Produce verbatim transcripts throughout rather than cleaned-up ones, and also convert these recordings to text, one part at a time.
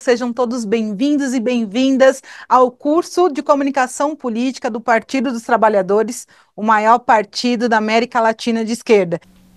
Sejam todos bem-vindos e bem-vindas ao curso de Comunicação Política do Partido dos Trabalhadores, o maior partido da América Latina de esquerda.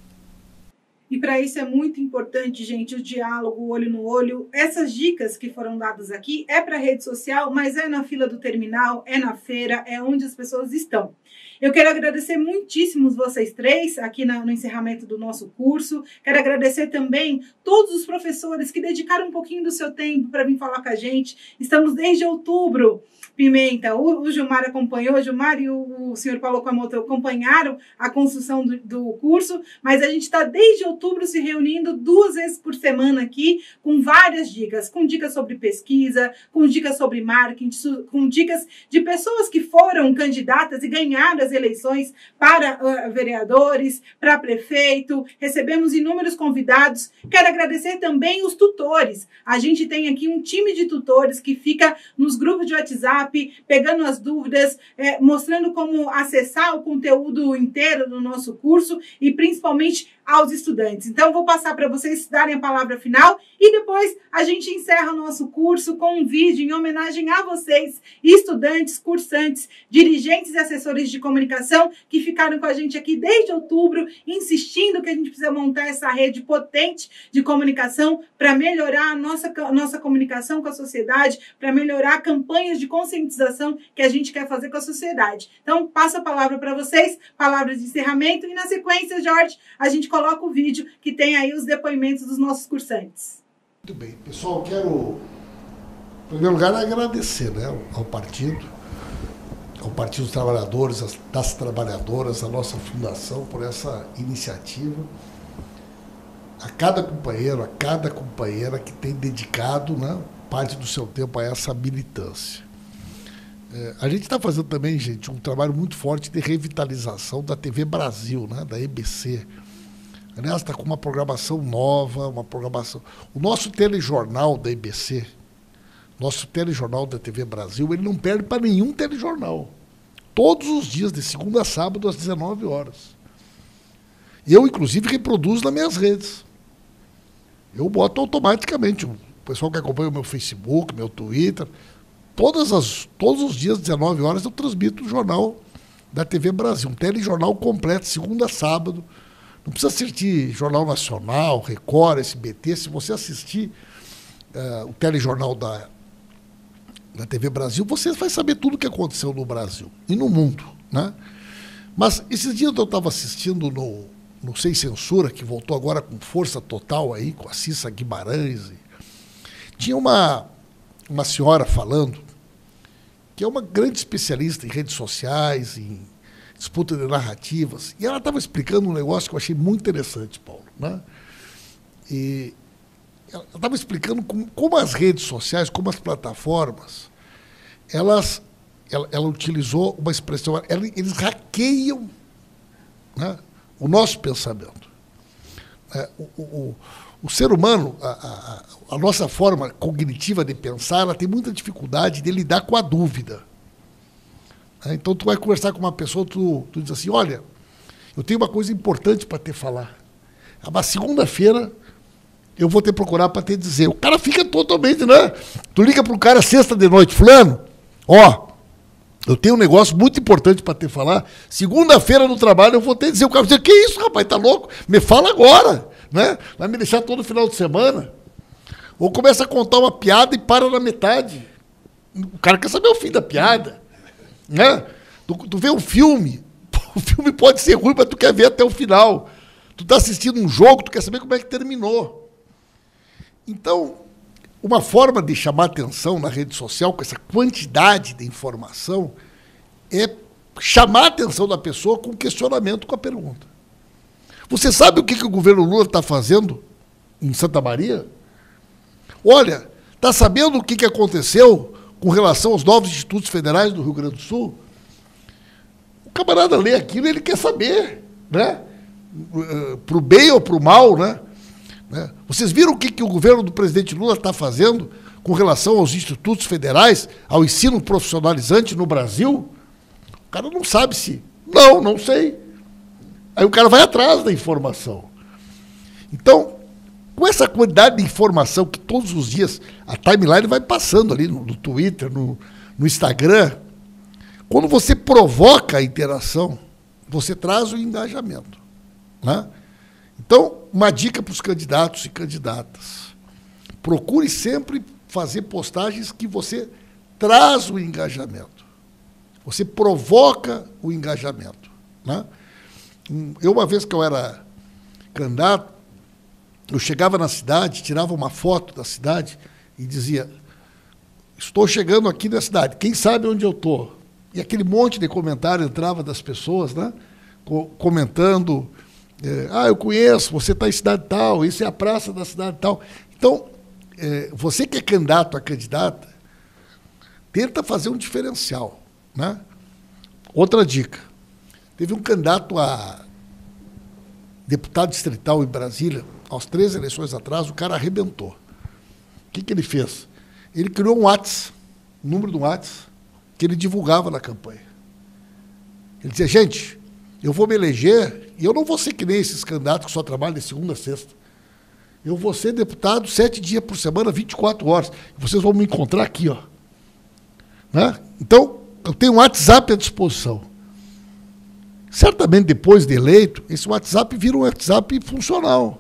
E para isso é muito importante, gente, o diálogo, o olho no olho. Essas dicas que foram dadas aqui é para rede social, mas é na fila do terminal, é na feira, é onde as pessoas estão. Eu quero agradecer muitíssimo vocês três aqui na, no encerramento do nosso curso. Quero agradecer também todos os professores que dedicaram um pouquinho do seu tempo para vir falar com a gente. Estamos desde outubro, Pimenta, o, o Gilmar acompanhou, o Gilmar e o, o senhor Paulo Okamoto acompanharam a construção do, do curso, mas a gente está desde outubro se reunindo duas vezes por semana aqui com várias dicas, com dicas sobre pesquisa, com dicas sobre marketing, com dicas de pessoas que foram candidatas e ganharam as eleições para uh, vereadores, para prefeito. Recebemos inúmeros convidados. Quero agradecer também os tutores. A gente tem aqui um time de tutores que fica nos grupos de WhatsApp, pegando as dúvidas, é, mostrando como acessar o conteúdo inteiro do nosso curso e principalmente aos estudantes. Então, vou passar para vocês darem a palavra final e depois a gente encerra o nosso curso com um vídeo em homenagem a vocês, estudantes, cursantes, dirigentes e assessores de comunicação que ficaram com a gente aqui desde outubro, insistindo que a gente precisa montar essa rede potente de comunicação para melhorar a nossa, a nossa comunicação com a sociedade, para melhorar campanhas de conscientização que a gente quer fazer com a sociedade. Então, passo a palavra para vocês, palavras de encerramento e na sequência, Jorge, a gente coloca o vídeo que tem aí os depoimentos dos nossos cursantes. Muito bem, pessoal, quero, em primeiro lugar, agradecer, né, ao partido, ao Partido dos Trabalhadores, das Trabalhadoras, a nossa fundação, por essa iniciativa, a cada companheiro, a cada companheira que tem dedicado, né, parte do seu tempo a essa militância. É, a gente está fazendo também, gente, um trabalho muito forte de revitalização da T V Brasil, né, da E B C. Aliás, está com uma programação nova, uma programação... O nosso telejornal da E B C, nosso telejornal da T V Brasil, ele não perde para nenhum telejornal. Todos os dias, de segunda a sábado, às dezenove horas. Eu, inclusive, reproduzo nas minhas redes. Eu boto automaticamente. O pessoal que acompanha o meu Facebook, meu Twitter, todas as, todos os dias, às dezenove horas, eu transmito o jornal da T V Brasil. Um telejornal completo, segunda a sábado. Não precisa assistir Jornal Nacional, Record, S B T. Se você assistir uh, o telejornal da, da T V Brasil, você vai saber tudo o que aconteceu no Brasil e no mundo, né? Mas esses dias eu estava assistindo no, no Sem Censura, que voltou agora com força total aí, com a Cissa Guimarães. E tinha uma, uma senhora falando, que é uma grande especialista em redes sociais, em disputa de narrativas, e ela estava explicando um negócio que eu achei muito interessante, Paulo, né? E ela estava explicando como, como as redes sociais, como as plataformas, elas, ela, ela utilizou uma expressão, ela, eles hackeiam, né, o nosso pensamento. É, o, o, o ser humano, a, a, a nossa forma cognitiva de pensar, ela tem muita dificuldade de lidar com a dúvida. Então, tu vai conversar com uma pessoa, tu, tu diz assim, olha, eu tenho uma coisa importante para te falar. Mas segunda-feira eu vou te procurar para te dizer. O cara fica totalmente, né? Tu liga para o cara sexta de noite, fulano, ó, eu tenho um negócio muito importante para te falar. Segunda-feira no trabalho eu vou te dizer. O cara vai dizer, que isso, rapaz, tá louco? Me fala agora, né? Vai me deixar todo final de semana. Ou começa a contar uma piada e para na metade. O cara quer saber o fim da piada. Né? Tu, tu vê um filme, o filme pode ser ruim, mas tu quer ver até o final. Tu está assistindo um jogo, tu quer saber como é que terminou. Então, uma forma de chamar atenção na rede social, com essa quantidade de informação, é chamar a atenção da pessoa com questionamento, com a pergunta. Você sabe o que, que o governo Lula está fazendo em Santa Maria? Olha, está sabendo o que, que aconteceu com relação aos novos institutos federais do Rio Grande do Sul? O camarada lê aquilo e ele quer saber, né? Para o bem ou para o mal, né? Vocês viram o que, que o governo do presidente Lula está fazendo com relação aos institutos federais, ao ensino profissionalizante no Brasil? O cara não sabe se... Não, não sei. Aí o cara vai atrás da informação. Então, com essa quantidade de informação que todos os dias a timeline vai passando ali no, no Twitter, no, no Instagram, quando você provoca a interação, você traz o engajamento, né? Então, uma dica para os candidatos e candidatas. Procure sempre fazer postagens que você traz o engajamento. Você provoca o engajamento, né? Eu, uma vez que eu era candidato, eu chegava na cidade, tirava uma foto da cidade e dizia, estou chegando aqui na cidade, quem sabe onde eu estou? E aquele monte de comentário entrava das pessoas, né? Co- comentando, é, ah, eu conheço, você está em cidade tal, isso é a praça da cidade tal. Então, é, você que é candidato a candidata, tenta fazer um diferencial, né? Outra dica, teve um candidato a deputado distrital em Brasília, às três eleições atrás, o cara arrebentou. O que, que ele fez? Ele criou um WhatsApp, um número do WhatsApp, que ele divulgava na campanha. Ele dizia, gente, eu vou me eleger e eu não vou ser que nem esses candidatos que só trabalham de segunda a sexta. Eu vou ser deputado sete dias por semana, vinte e quatro horas. Vocês vão me encontrar aqui, ó. Né? Então, eu tenho um WhatsApp à disposição. Certamente, depois de eleito, esse WhatsApp vira um WhatsApp funcional.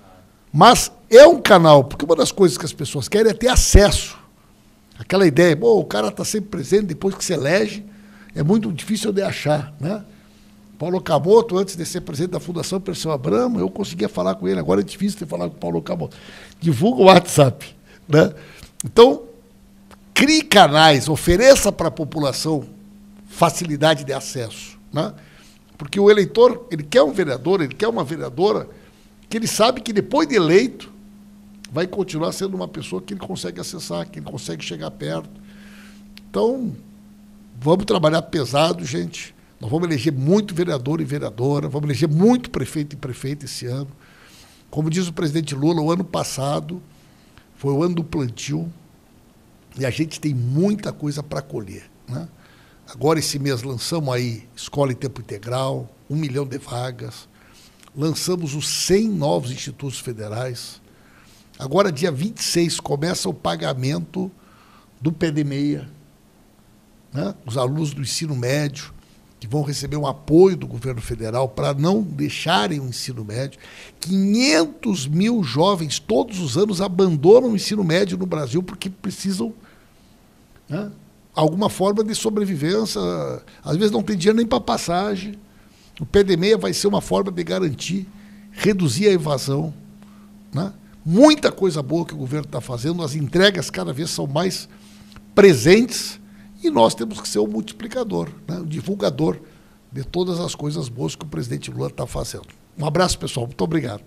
Mas é um canal, porque uma das coisas que as pessoas querem é ter acesso. Aquela ideia, pô, o cara está sempre presente, depois que se elege, é muito difícil de achar, né? Paulo Okamoto, antes de ser presidente da Fundação Perseu Abramo, eu conseguia falar com ele, agora é difícil de falar com o Paulo Okamoto. Divulga o WhatsApp, né? Então, crie canais, ofereça para a população facilidade de acesso, né? Porque o eleitor, ele quer um vereador, ele quer uma vereadora que ele sabe que depois de eleito vai continuar sendo uma pessoa que ele consegue acessar, que ele consegue chegar perto. Então, vamos trabalhar pesado, gente. Nós vamos eleger muito vereador e vereadora, vamos eleger muito prefeito e prefeita esse ano. Como diz o presidente Lula, o ano passado foi o ano do plantio e a gente tem muita coisa para colher, né? Agora, esse mês, lançamos aí escola em tempo integral, um milhão de vagas, lançamos os cem novos institutos federais. Agora, dia vinte e seis, começa o pagamento do P D meia, né? Os alunos do ensino médio, que vão receber um apoio do governo federal para não deixarem o ensino médio. quinhentos mil jovens todos os anos abandonam o ensino médio no Brasil porque precisam, né, alguma forma de sobrevivência. Às vezes não tem dinheiro nem para passagem. O P D meia vai ser uma forma de garantir, reduzir a evasão, né? Muita coisa boa que o governo está fazendo, as entregas cada vez são mais presentes e nós temos que ser o multiplicador, né? O divulgador de todas as coisas boas que o presidente Lula está fazendo. Um abraço, pessoal. Muito obrigado.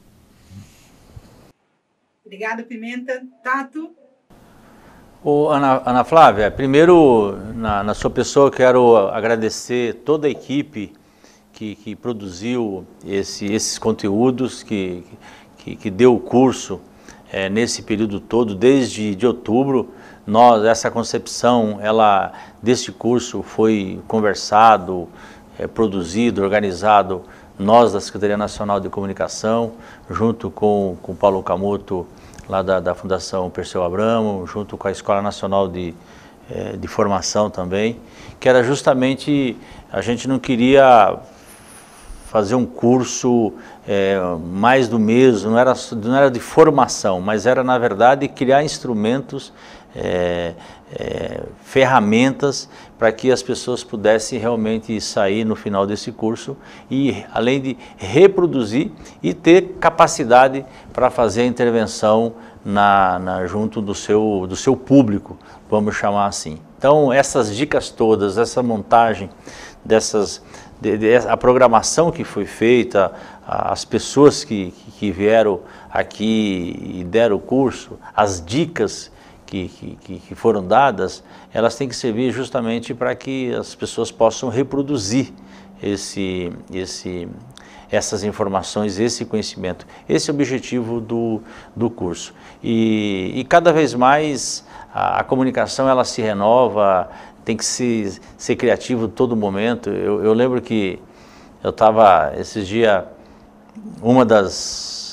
Obrigada, Pimenta. Tato? Ô, Ana, Ana Flávia, primeiro, na, na sua pessoa, eu quero agradecer toda a equipe que, que produziu esse, esses conteúdos, que, que, que deu o curso é, nesse período todo, desde de outubro. Nós, essa concepção, ela, deste curso foi conversado, é, produzido, organizado, nós da Secretaria Nacional de Comunicação, junto com o Paulo Okamoto, lá da, da Fundação Perseu Abramo, junto com a Escola Nacional de, eh, de Formação também, que era justamente, a gente não queria fazer um curso eh, mais do mesmo, não era, não era de formação, mas era, na verdade, criar instrumentos, eh, eh, ferramentas para que as pessoas pudessem realmente sair no final desse curso e, além de reproduzir e ter capacidade para fazer a intervenção na, na, junto do seu, do seu público, vamos chamar assim. Então, essas dicas todas, essa montagem, dessas, de, de, a programação que foi feita, as pessoas que, que vieram aqui e deram o curso, as dicas Que, que, que foram dadas, elas têm que servir justamente para que as pessoas possam reproduzir esse, esse, essas informações, esse conhecimento. Esse é o objetivo do, do curso. E, e cada vez mais a, a comunicação ela se renova, tem que se, ser criativo a todo momento. Eu, eu lembro que eu estava, esses dias, uma das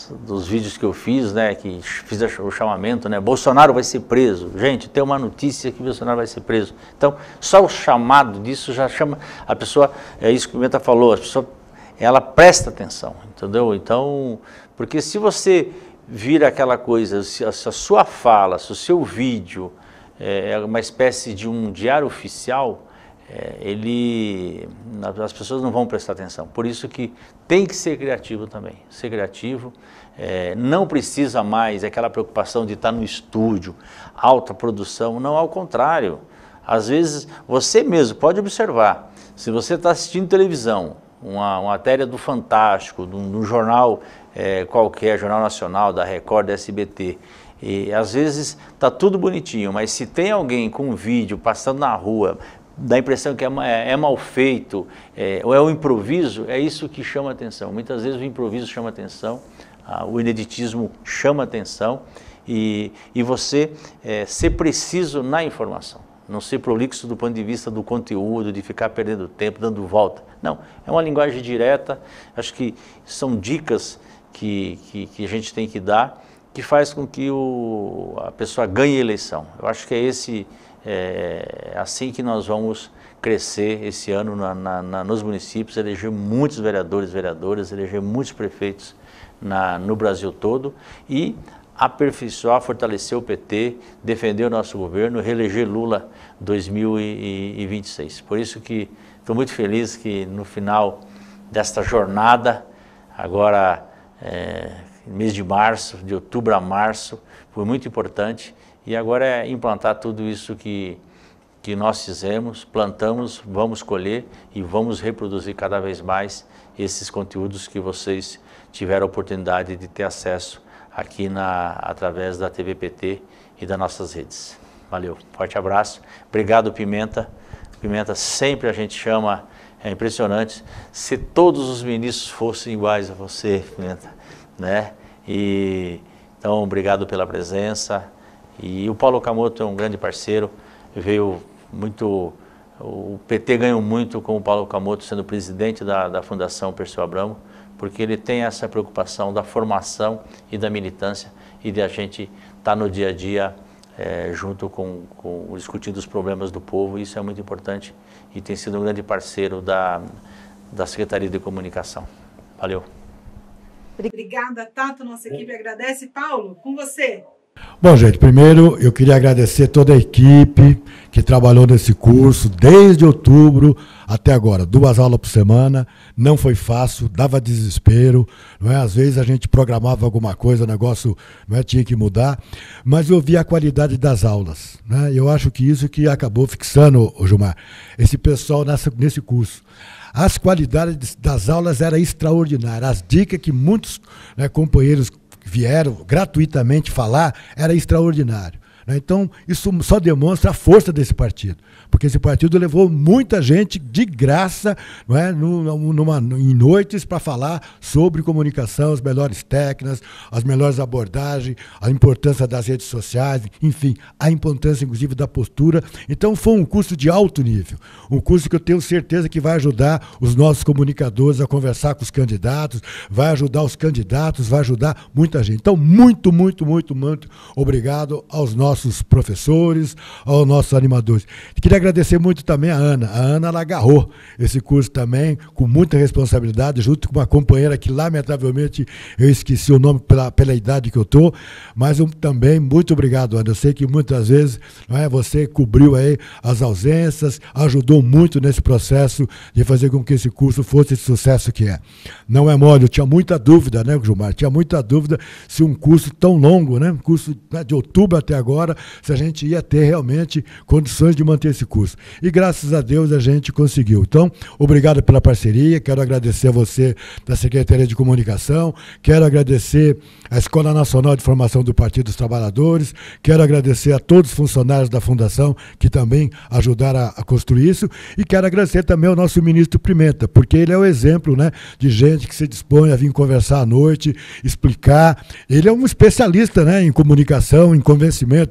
das, dos vídeos que eu fiz, né, que fiz o chamamento, né, Bolsonaro vai ser preso. Gente, tem uma notícia que Bolsonaro vai ser preso. Então, só o chamado disso já chama a pessoa, é isso que o Pimenta falou, a pessoa, ela presta atenção, entendeu? Então, porque se você vira aquela coisa, se a, se a sua fala, se o seu vídeo é uma espécie de um diário oficial, É, ele, as pessoas não vão prestar atenção. Por isso que tem que ser criativo também, ser criativo, é, não precisa mais aquela preocupação de estar no estúdio, alta produção, não, ao contrário. Às vezes você mesmo pode observar, se você está assistindo televisão, uma, uma matéria do Fantástico, de um jornal é, qualquer, Jornal Nacional, da Record, da S B T, e às vezes está tudo bonitinho, mas se tem alguém com um vídeo passando na rua, dá a impressão que é, é, é mal feito, é, ou é o improviso, é isso que chama atenção. Muitas vezes o improviso chama atenção, ah, o ineditismo chama atenção, e, e você é, ser preciso na informação, não ser prolixo do ponto de vista do conteúdo, de ficar perdendo tempo, dando volta. Não, é uma linguagem direta, acho que são dicas que, que, que a gente tem que dar, que faz com que o, a pessoa ganhe a eleição. Eu acho que é esse... É assim que nós vamos crescer esse ano na, na, na, nos municípios, eleger muitos vereadores e vereadoras, eleger muitos prefeitos na, no Brasil todo e aperfeiçoar, fortalecer o P T, defender o nosso governo, reeleger Lula dois mil e vinte e seis. Por isso que estou muito feliz que no final desta jornada, agora é, mês de março, de outubro a março, foi muito importante. E agora é implantar tudo isso que, que nós fizemos, plantamos, vamos colher e vamos reproduzir cada vez mais esses conteúdos que vocês tiveram a oportunidade de ter acesso aqui na, através da T V P T e das nossas redes. Valeu, forte abraço. Obrigado, Pimenta. Pimenta, sempre a gente chama, é impressionante, se todos os ministros fossem iguais a você, Pimenta, né? E, então, obrigado pela presença. E o Paulo Okamoto é um grande parceiro, veio muito, o P T ganhou muito com o Paulo Okamoto sendo presidente da, da Fundação Perseu Abramo, porque ele tem essa preocupação da formação e da militância e de a gente estar no dia a dia é, junto com, com discutindo os problemas do povo, isso é muito importante e tem sido um grande parceiro da, da Secretaria de Comunicação. Valeu. Obrigada, Tato, nossa equipe agradece. Paulo, com você. Bom, gente, primeiro eu queria agradecer toda a equipe que trabalhou nesse curso desde outubro até agora, duas aulas por semana, não foi fácil, dava desespero, não é? Às vezes a gente programava alguma coisa, o negócio, não é? Tinha que mudar, mas eu vi a qualidade das aulas, né? Eu acho que isso que acabou fixando, Gilmar, esse pessoal nessa, nesse curso. As qualidades das aulas eram extraordinárias, as dicas que muitos, né, companheiros vieram gratuitamente falar, era extraordinário. Então, isso só demonstra a força desse partido, porque esse partido levou muita gente de graça, não é, numa, em noites para falar sobre comunicação, as melhores técnicas, as melhores abordagens, a importância das redes sociais, enfim, a importância, inclusive, da postura. Então, foi um curso de alto nível, um curso que eu tenho certeza que vai ajudar os nossos comunicadores a conversar com os candidatos, vai ajudar os candidatos, vai ajudar muita gente. Então, muito, muito, muito, muito obrigado aos nossos nossos professores, aos nossos animadores. Queria agradecer muito também a Ana. A Ana, ela agarrou esse curso também, com muita responsabilidade, junto com uma companheira que, lamentavelmente, eu esqueci o nome pela, pela idade que eu estou, mas eu, também, muito obrigado, Ana. Eu sei que muitas vezes, não é, você cobriu aí as ausências, ajudou muito nesse processo de fazer com que esse curso fosse esse sucesso que é. Não é mole, eu tinha muita dúvida, né, Gilmar? Tinha muita dúvida se um curso tão longo, né, um curso, né, de outubro até agora, se a gente ia ter realmente condições de manter esse curso. E graças a Deus a gente conseguiu. Então, obrigado pela parceria, quero agradecer a você da Secretaria de Comunicação, quero agradecer à Escola Nacional de Formação do Partido dos Trabalhadores, quero agradecer a todos os funcionários da Fundação que também ajudaram a, a construir isso, e quero agradecer também ao nosso ministro Pimenta, porque ele é o exemplo, né, de gente que se dispõe a vir conversar à noite, explicar. Ele é um especialista, né, em comunicação, em convencimento.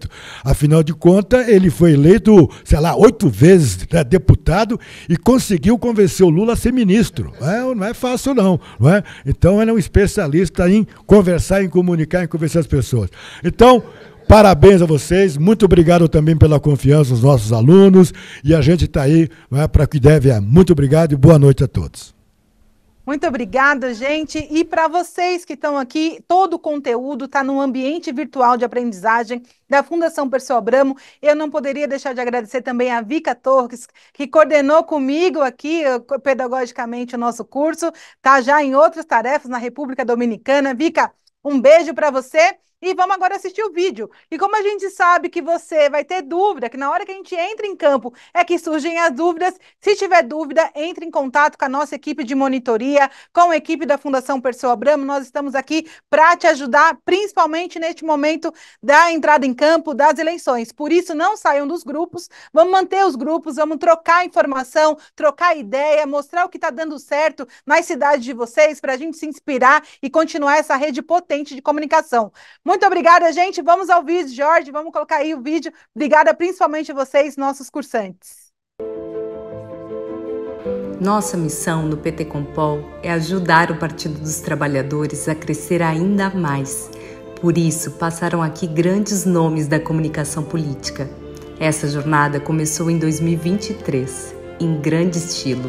momento. Afinal de contas, ele foi eleito, sei lá, oito vezes, né, deputado e conseguiu convencer o Lula a ser ministro. Não é, não é fácil, não, não é? Então, ele é um especialista em conversar, em comunicar, em convencer as pessoas. Então, parabéns a vocês, muito obrigado também pela confiança dos nossos alunos, e a gente está aí, é, para o que deve. É. Muito obrigado e boa noite a todos. Muito obrigada, gente. E para vocês que estão aqui, todo o conteúdo está no ambiente virtual de aprendizagem da Fundação Perseu Abramo. Eu não poderia deixar de agradecer também a Vika Torres, que coordenou comigo aqui, pedagogicamente, o nosso curso. Está já em outras tarefas na República Dominicana. Vika, um beijo para você. E vamos agora assistir o vídeo. E como a gente sabe que você vai ter dúvida, que na hora que a gente entra em campo é que surgem as dúvidas, se tiver dúvida, entre em contato com a nossa equipe de monitoria, com a equipe da Fundação Perseu Abramo. Nós estamos aqui para te ajudar, principalmente neste momento da entrada em campo, das eleições. Por isso, não saiam dos grupos, vamos manter os grupos, vamos trocar informação, trocar ideia, mostrar o que está dando certo nas cidades de vocês, para a gente se inspirar e continuar essa rede potente de comunicação. Muito obrigada, gente. Vamos ao vídeo, Jorge. Vamos colocar aí o vídeo. Obrigada principalmente a vocês, nossos cursantes. Nossa missão no P T Compol é ajudar o Partido dos Trabalhadores a crescer ainda mais. Por isso, passaram aqui grandes nomes da comunicação política. Essa jornada começou em dois mil e vinte e três, em grande estilo.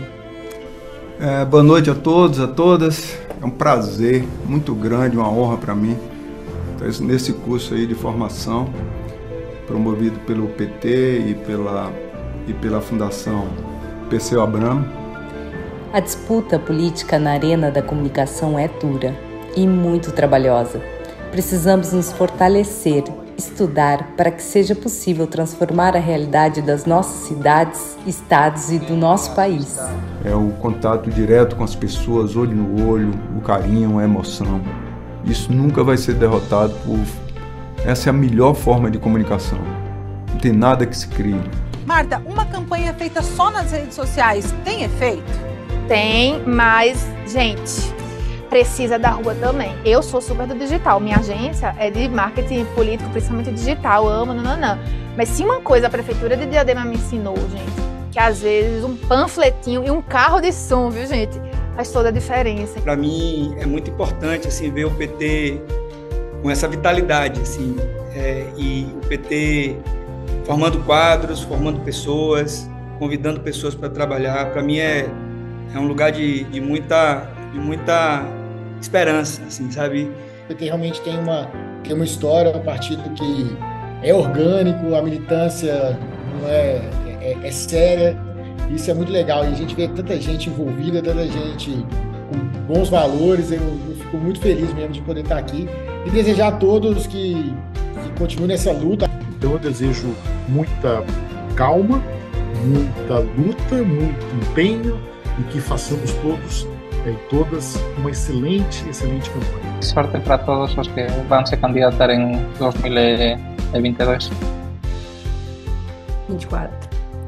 É, boa noite a todos, a todas. É um prazer muito grande, uma honra para mim nesse curso aí de formação, promovido pelo P T e pela, e pela Fundação Perseu Abramo. A disputa política na arena da comunicação é dura e muito trabalhosa. Precisamos nos fortalecer, estudar para que seja possível transformar a realidade das nossas cidades, estados e do nosso país. É o contato direto com as pessoas, olho no olho, o carinho, a emoção. Isso nunca vai ser derrotado por... Essa é a melhor forma de comunicação. Não tem nada que se crie. Marta, uma campanha feita só nas redes sociais tem efeito? Tem, mas, gente, precisa da rua também. Eu sou super do digital. Minha agência é de marketing político, principalmente digital. Amo, nananã. Mas se uma coisa a Prefeitura de Diadema me ensinou, gente, que às vezes um panfletinho e um carro de som, viu, gente? Faz toda a diferença. Para mim é muito importante assim, ver o P T com essa vitalidade assim, é, e o P T formando quadros, formando pessoas, convidando pessoas para trabalhar. Para mim é, é um lugar de, de, muita, de muita esperança, assim, sabe? O P T realmente tem uma, tem uma história, um partido que é orgânico, a militância não é, é, é séria. Isso é muito legal, e a gente vê tanta gente envolvida, tanta gente com bons valores. Eu, eu fico muito feliz mesmo de poder estar aqui e desejar a todos que, que continuem nessa luta. Então eu desejo muita calma, muita luta, muito empenho e que façamos todos e todas uma excelente, excelente campanha. Sorte para todos os que vão se candidatar em dois mil e vinte e dois. vinte e quatro.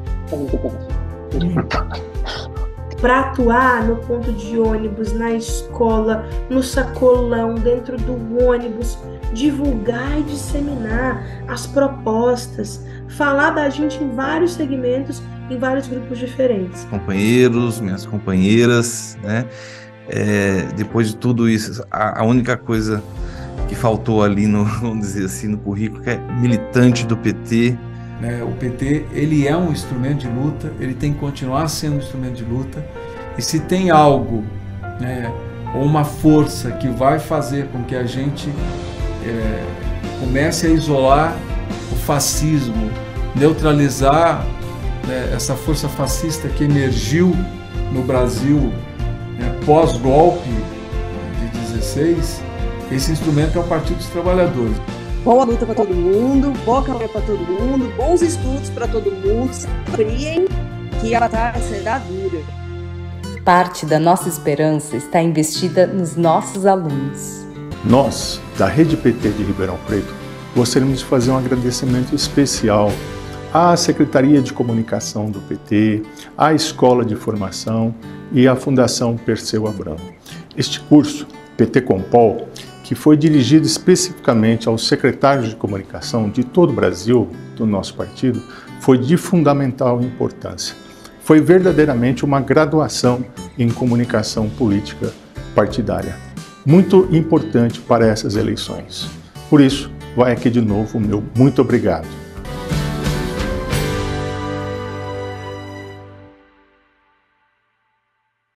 Para atuar no ponto de ônibus, na escola, no sacolão, dentro do ônibus, divulgar e disseminar as propostas, falar da gente em vários segmentos, em vários grupos diferentes. Companheiros, minhas companheiras, né? É, depois de tudo isso, a, a única coisa que faltou ali no, vamos dizer assim, no currículo, que é militante do P T. É, o P T, ele é um instrumento de luta, ele tem que continuar sendo um instrumento de luta, e se tem algo, né, ou uma força que vai fazer com que a gente é, comece a isolar o fascismo, neutralizar, né, essa força fascista que emergiu no Brasil, né, pós-golpe de dezesseis, esse instrumento é o Partido dos Trabalhadores. Boa luta para todo mundo, boa campanha para todo mundo, bons estudos para todo mundo, criem que a batalha será dura. Parte da nossa esperança está investida nos nossos alunos. Nós, da Rede P T de Ribeirão Preto, gostaríamos de fazer um agradecimento especial à Secretaria de Comunicação do P T, à Escola de Formação e à Fundação Perseu Abramo. Este curso, P T Compol, que foi dirigido especificamente aos secretários de comunicação de todo o Brasil, do nosso partido, foi de fundamental importância. Foi verdadeiramente uma graduação em comunicação política partidária, muito importante para essas eleições. Por isso, vai aqui de novo o meu muito obrigado.